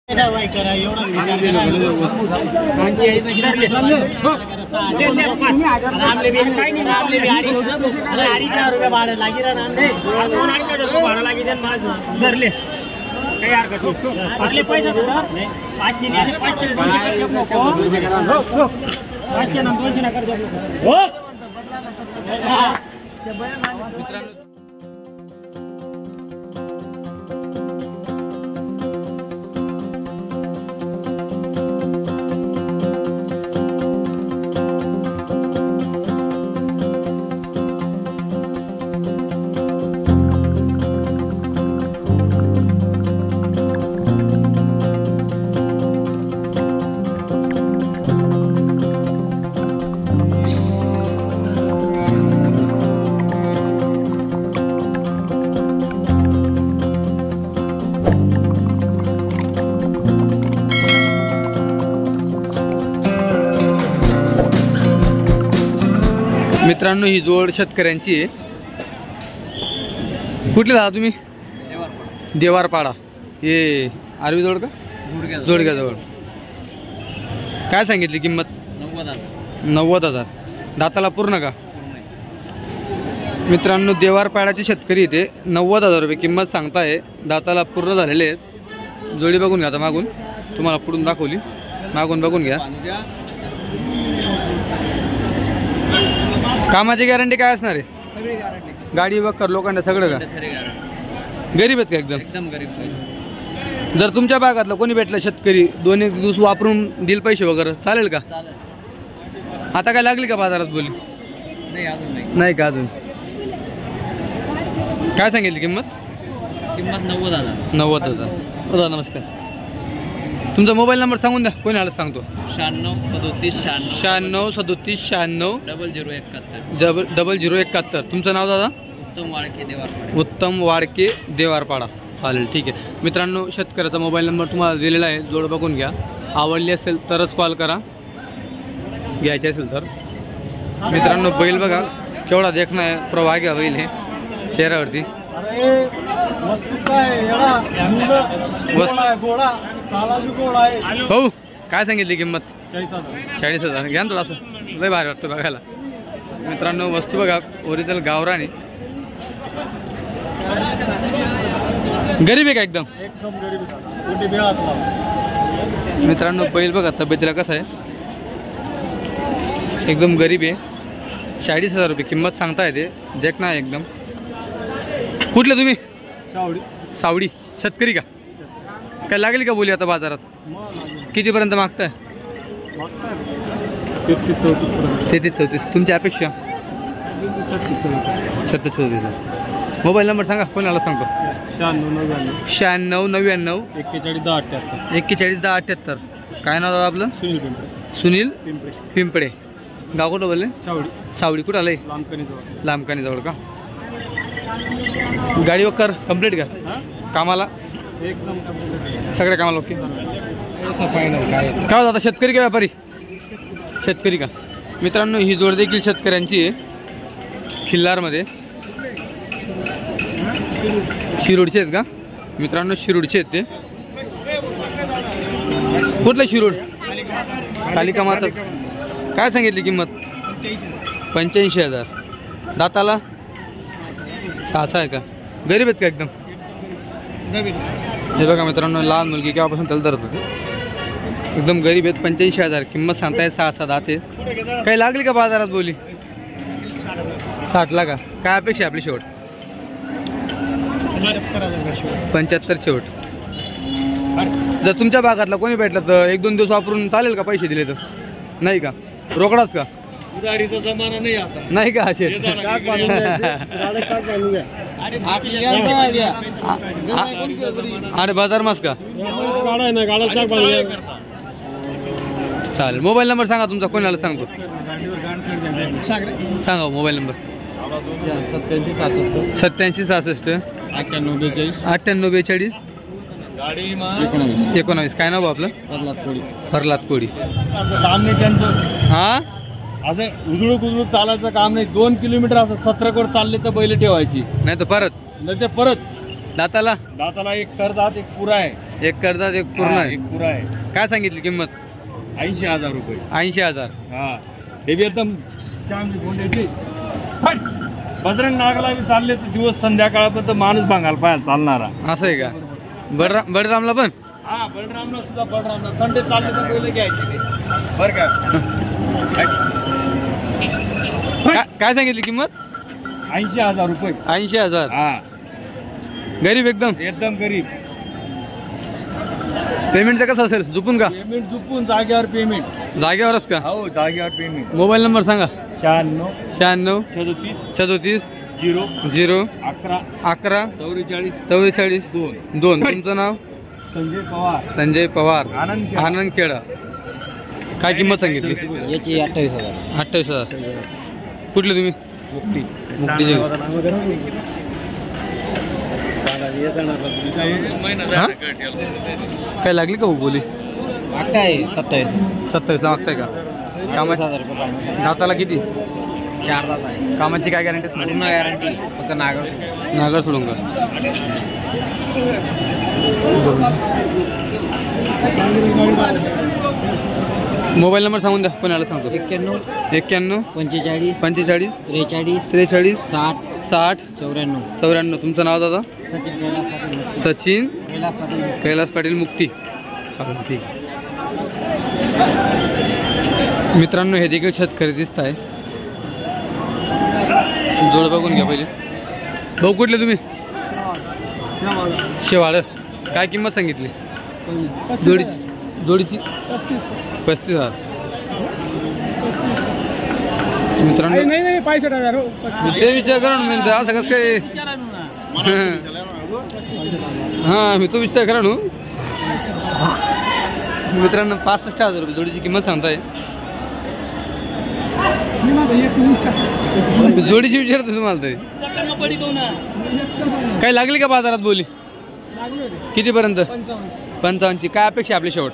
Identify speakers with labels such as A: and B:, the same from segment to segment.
A: काही हरकत आपले पैसे 500 ना 200 ना करतो
B: मित्रांनो ही जोड शेतकऱ्यांची आहे। कुठले राहा तुम्ही? देवारपाडा। हे आरवी जोड का? जोडग्या जवळ। काय सांगितली किंमत? 90,000। दाताला पूर्ण का? मित्रांनो देवारपाड्याचे शेतकरी इथे 90,000 रुपये किंमत सांगताय। दाताला पूर्ण झालेले आहेत। जोडी बघून घ्या आता मागून, तुम्हाला पुढून दाखवली, मागून बघून घ्या। कामाची गॅरंटी काय असणार आहे?
A: सगळी गॅरंटी,
B: गाडी वक्कर लोकांना सगळं का? गरीब आहेत का?
A: एकदम गरीब।
B: जर तुमच्या भागातलं कोणी भेटलं शेतकरी 2-1 दिवस वापरून दिल पैसे वगैरे चालेल का?
A: चालेल।
B: आता काय लागली का बाजारात बोली?
A: नाही अजून
B: नाही का अजून? काय सांगितली किंमत?
A: 90,000।
B: 90,000। दादा नमस्कार, तुमचा मोबाईल नंबर सांगून द्या, कोणी आलं सांगतो।
A: 96 37
B: 96 37 96 0071। तुमचं नाव दादा? उत्तम वाडके देवारपाडा। चालेल ठीक आहे मित्रांनो, शेतकऱ्याचा मोबाईल नंबर तुम्हाला दिलेला आहे, जोड बघून घ्या। आवडली असेल तरच कॉल करा, घ्यायचे असेल तर। मित्रांनो बैल बघा केवढा देखणं आहे, प्रवाग्या बैल हे चेहऱ्यावरती। भाऊ काय सांगितली किंमत? 40,000। घ्या ना थोडं, लय भारी वाटतं बघायला। मित्रांनो वस्तू बघा, ओरिजिनल गावरान आहे। गरीब आहे का? एकदम
A: गरीब।
B: मित्रांनो बैल बघा तब्येतीला कसं आहे, एकदम गरीब आहे। 40,000 रुपये किंमत सांगता येते, देखना आहे एकदम। कुठले तुम्ही? सावडी। शेतकरी का? काय लागेल का बोली आता बाजारात? कितीपर्यंत मागताय? 33-34। तुमची अपेक्षा? 36-37। मोबाईल नंबर सांगा, कोणाला सांगतो? 96 99 41 10 78। काय नाव दादा आपलं? सुनील पिंपळे। गाव कुठं बोलले? सावडी। कुठं आलंय? लांबकानी जवळ का? गाडी वक्कर कंप्लीट का? कामाला
A: एकदम
B: सगळ्या कामाला ओके। काय दादा शेतकरी का व्यापारी? शेतकरी का? मित्रांनो ही जोड देखील शेतकऱ्यांची आहे, खिल्लारमध्ये। शिरूडचे आहेत का? मित्रांनो शिरूडचे आहेत ते। कुठलं शिरूड? कालिका माता। काय सांगितली किंमत? 85,000। दाताला 6 आहे का? गरीब आहेत का एकदम? हे बघा मित्रांनो, लहान मुलगी केव्हापासून त्याला धरत होती, एकदम गरीब आहेत। 85,000 किंमत सांगताय। 6 दात आहेत। काही लागली का बाजारात बोली? 60 ला का? काय अपेक्षा आपली शेवट? 75 शेवट। जर तुमच्या भागातला कोणी भेटलं तर 1-2 दिवस वापरून चालेल का? पैसे दिले तर नाही का? रोकडाच का?
A: उधारीचा जमाना नाही आता,
B: नाही का? असे अरे बाजार मास का? चालेल। मोबाईल नंबर सांगा तुमचा, कोणाला सांगतो? सांगा मोबाईल नंबर। 87 66 98 42 19। काय नाव आपलं? प्रल्हाद कोळी। हा
A: असं उजळूक चालायचं काम नाही। 2 किलोमीटर असं 17 कोट चालले तर बैल ठेवायची,
B: नाही तर परत
A: नाही ते परत
B: दाताला
A: दाताला एक करदात एक पुरा आहे.
B: एक करतात एक पूर्ण
A: हा,
B: आहे.
A: एक पुरा आहे.
B: काय सांगितली किंमत?
A: 80,000 रुपये.
B: 80,000.
A: हा हे बी एकदम चांगली गोंड्याची. बजरंग नागला बी चालले तर दिवस संध्याकाळपर्यंत माणूस भांगाल पाहायला चालणारा.
B: असं आहे का? बळरामला पण
A: हा बलरामला सुद्धा बलरामला थंडे चालले तर पहिले घ्यायचे बरं का.
B: काय सांगितली किंमत?
A: 80,000 रुपये.
B: 80,000.
A: हा
B: गरीब एकदम
A: एकदम गरीब.
B: पेमेंटचं कसं असेल? झुपून का?
A: पेमेंट चुकून जागेवर पेमेंट.
B: जागेवरच का?
A: हो जागेवर पेमेंट.
B: मोबाईल नंबर सांगा.
A: 96
B: 96
A: 37
B: 37
A: 0
B: 0
A: 11
B: 11
A: 44
B: 44
A: 2.
B: 2. तुमचं नाव?
A: संजय पवार.
B: संजय पवार,
A: आनंद
B: आनंद खेडा. काय किंमत सांगितली?
A: याची 28,000.
B: 28,000. कुठले तुम्ही?
A: मुक्ती.
B: मुक्ती. हा? काय लागली का हो बोली? 27 मागताय का? दाताला किती?
A: 4 दात आहे.
B: कामाची काय गॅरंटी?
A: पूर्ण गॅरंटी. फक्त
B: नागर सोडून का? मोबाईल नंबर सांगून द्या, कोणाला सांगतो.
A: 91
B: 91
A: 45
B: 45
A: 43
B: 43
A: 60
B: 60
A: 94.
B: 94. तुमचं नाव दादा? सचिन कैलास पाटील मुक्ती. चालेल ठीक. मित्रांनो हे देखील शेतकरी दिसत आहे. जोड बघून घ्या पहिले. भाऊ कुठले तुम्ही? शेवाळ. काय किंमत सांगितली जोडीची? 35,000. मित्रांनो
A: नाही 65,000.
B: ते विचार करा ना. म्हणजे असं कसं काय? हा मी तो विचार करा ना. मित्रांनो 65,000 रुपये जोडीची किंमत सांगताय. जोडीची विचारतो तुम्हाला तरी. काही लागली का बाजारात बोली? कितीपर्यंत? 55. काय अपेक्षा आपली शेवट?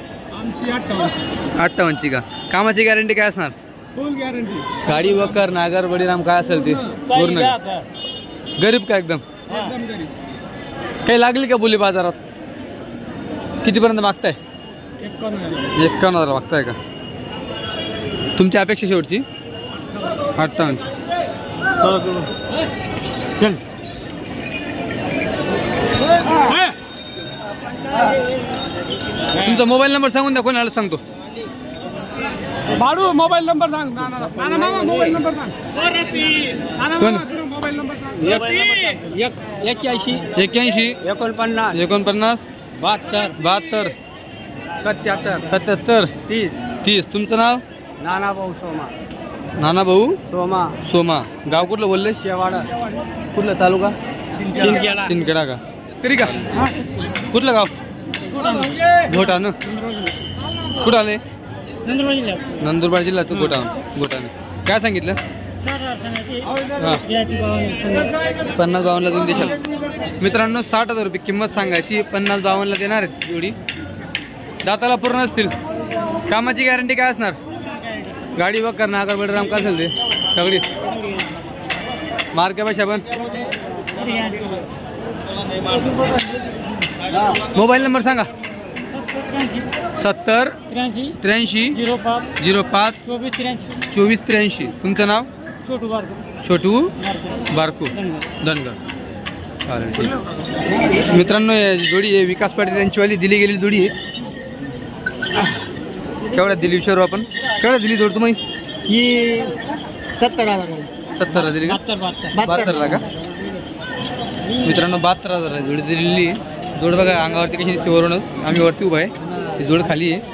B: 58 का? कामाची गॅरंटी काय असणार?
A: फुल गॅरंटी.
B: गाडी वकर नागर बडीराम काय असेल ते पूर्ण. गरीब का एकदम? काही लागली का बोली बाजारात? कितीपर्यंत मागताय? 51,000 मागताय का? तुमची अपेक्षा शेवटची? 58. चल. तुमचा मोबाईल नंबर सांगून द्या, कोणाला सांगतो.
A: भाडू मोबाईल नंबर सांग. मोबाईल नंबर सांग.
B: कोण?
A: मोबाईल नंबर सांग.
B: 81
A: 49
B: 49
A: 72
B: 72
A: 77
B: 77 30. तुमचं नाव?
A: नाना भाऊ सोमा.
B: नाना भाऊ
A: सोमा.
B: सोमा. गाव कुठलं बोलले?
A: शेवाडा.
B: कुठलं तालुका?
A: सिंदखेडा.
B: सिंदखेडा का? तरी का? कुठलं गाव? घोटानं. कुठं आले? नंदुरबार जिल्हा. तू घोटानं. काय सांगितलं? हा 50-52 तुम्ही देशाल. मित्रांनो 60,000 रुपये किंमत सांगायची. 50-52 देणार आहेत जोडी. दाताला पूर्ण असतील. कामाची गॅरंटी काय असणार? गाडी वकर नागर बडराम काय असेल ते सगळी. मार्के भाषा पण. मोबाईल नंबर सांगा. 70 83 05 24 83. तुमचं नाव? छोटू बारकू धनगर. चालेल ठीक. मित्रांनो जोडी आहे विकास पाटील यांचीवाली दिली गेलेली जोडी आहे. केवढ्यात दिली विचारू आपण? केवढ्यात दिली जोड तुम्ही?
A: ही 70,000.
B: 70 दिली का? 72 का? मित्रांनो 72,000 जोडी दिलेली आहे. जोड बघा अंगावरती कशी दिसते वरूनच. आम्ही वरती उभा आहे. ही जोड खाली आहे.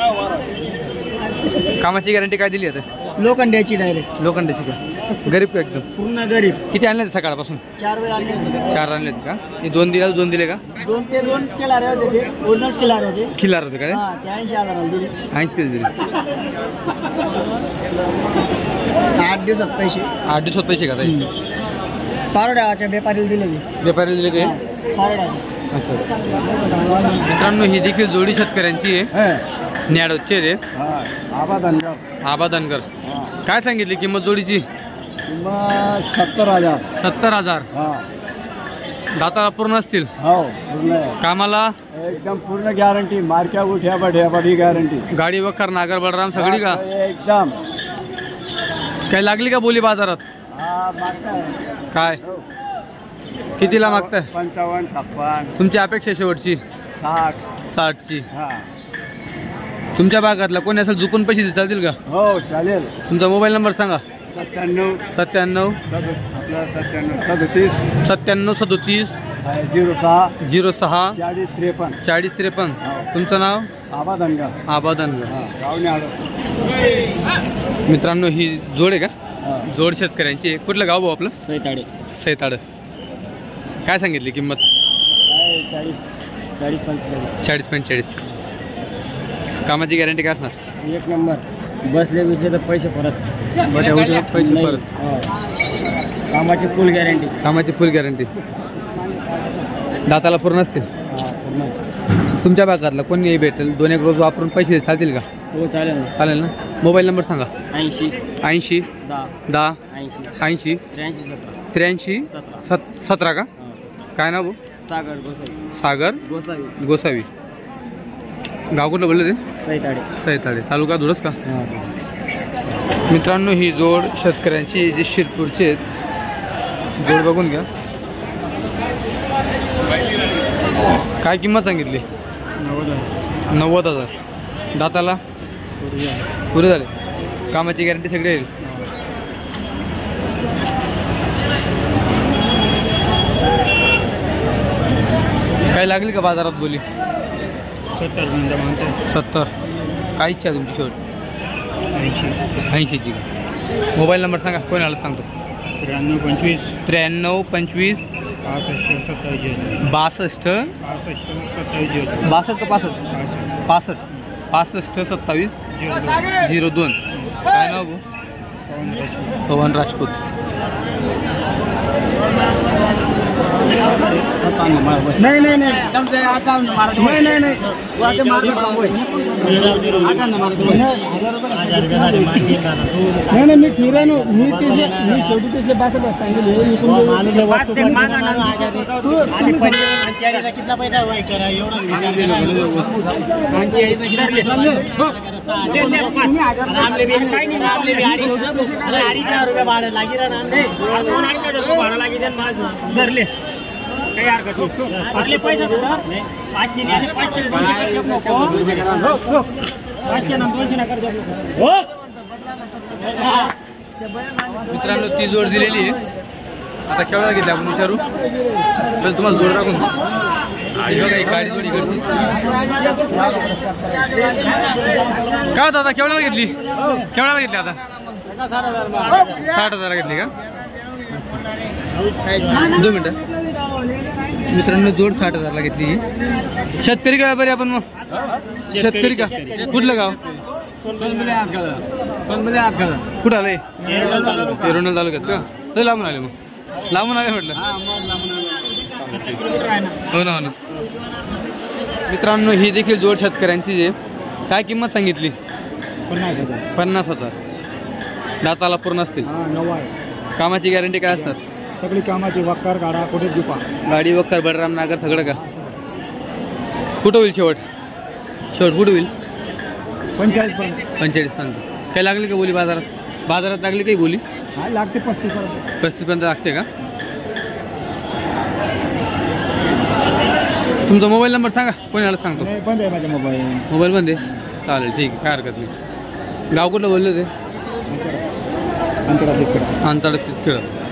B: कामाची गॅरंटी काय दिली आता?
A: लोखंड्याची डायरेक्ट.
B: लोखंडाची का? गरीब का एकदम?
A: पूर्ण गरीब.
B: किती आणले सकाळपासून?
A: 4 वेळा आणले.
B: 4 आणलेत का? हे 2 दिले का?
A: 2 किलारे होते ते. ओरिजिनल किलारे होते.
B: खिलार होते का?
A: हा 80,000 दिले.
B: 80 दिले.
A: 8 दिवसात पैसे.
B: 8 दिवसात पैसे का ताई?
A: पारोड्याच्या व्यापारीला दिले.
B: व्यापाऱ्याला दिले का?
A: पारोड्या.
B: अच्छा. मित्रांनो ही देखील जोडी शेतकऱ्यांची आहे. न्याडोचे ते आबा धनगर. काय सांगितली किंमत जोडीची?
A: 70,000.
B: 70,000. दाताला पूर्ण असतील.
A: हो पूर्ण आहे.
B: कामाला
A: एकदम पूर्ण गॅरंटी. मारक्या उठ्या बढी गॅरंटी.
B: गाडी वखर नागर बलराम सगळी का?
A: एकदम.
B: काही लागली का बोली बाजारात?
A: हा मागताय.
B: काय कितीला मागताय?
A: 55 56.
B: तुमची अपेक्षा शेवटची 60ची.
A: हा
B: तुमच्या भागातला कोणी असेल झुकून पैसे चालतील का?
A: हो चालेल.
B: तुमचा मोबाईल नंबर सांगा.
A: 97
B: 97
A: आपला 97
B: 37
A: 06
B: 06
A: 40 53.
B: 40 53. तुमचं नाव?
A: आबादनगा.
B: आबादनगर.
A: गावने आलो.
B: मित्रांनो ही जोड आहे का? जोड शेतकऱ्यांची आहे. कुठलं गाव भाऊ आपलं?
A: सैताडे.
B: सैताड. काय सांगितली किंमत? 40 45. कामाची गॅरंटी काय असणार?
A: एक नंबर. बसले बिसले तर पैसे परत.
B: पैसे परत.
A: कामाची फुल गॅरंटी.
B: कामाची फुल गॅरंटी. दाताला पूर्ण असतील. तुमच्या भागातला कोणी भेटेल 2-1 रोज वापरून पैसे चालतील का?
A: हो चालेल.
B: चालेल ना. मोबाईल नंबर सांगा.
A: 80
B: 80 10 80 83 17 का? काय नाव भाऊ?
A: सागर गोसावी.
B: सागर
A: गोसावी.
B: गोसावी. गाव कुठलं बोललं ते?
A: सैताडे.
B: सैताडे. तालुका धुळस का? मित्रांनो ही जोड शेतकऱ्यांची जी शिरपूरची आहेत. जोड बघून घ्या. काय किंमत सांगितली? 90,000. दाताला पुरे झाले. कामाची गॅरंटी सगळी येईल. काय लागली का बाजारात बोली? 70. काय इच्छा आहे तुमची शेवट? 80ची. मोबाईल नंबर सांगा. कोणी आला सांगतो.
A: 93
B: 93 25 62 62 का 65 65 27 02. काय नाव भाऊ? पवन राजपूत.
A: नाही नाही नाही नाही मी फिरानो. मी शेवटी तिथले 62 सांगितले. कितना पैसा करा एवढं काही हरकत आपले पैसे 500
B: मित्रांनो ती जोड दिलेली आहे. आता केवढा घेतली आपण विचारू. तर तुम्हाला जोड राखून काही गाडी जोडी करते का? दादा केवढ्याला घेतली? केवढ्याला घेतली आता? 60,000 घेतली का? 2 मिनटं. मित्रांनो जोड 60,000 घेतली. शेतकरी का व्यापारी आपण? मग शेतकरी का? कुठलं गाव? कुठं आलंय? एरोनल तालुक्यात का? लय लांबून आले. मग लांबून आले म्हटलं. हो ना. मित्रांनो ही देखील जोड शेतकऱ्यांची आहे. काय किंमत सांगितली? 50,000. दाताला पूर्ण असतील. कामाची गॅरंटी काय असतात?
A: सगळी कामाची. वक्कर गाडा कुठे दुपा
B: गाडी वक्कर बलराम नागर सगळं का? कुठं होईल शेवट? शेवट कुठं होईल?
A: 45
B: पर्यंत. काय लागली का बोली बाजारात? बाजारात लागली काही बोली?
A: लागते 35
B: पर्यंत लागते का? तुमचा मोबाईल नंबर सांगा. कोणाला सांगतो.
A: बंद आहे माझा
B: मोबाईल बंद आहे. चालेल ठीक आहे. काय हरकत नाही. गाव कुठलं बोललं ते?
A: अंतरा
B: अंतराळीच खेळ.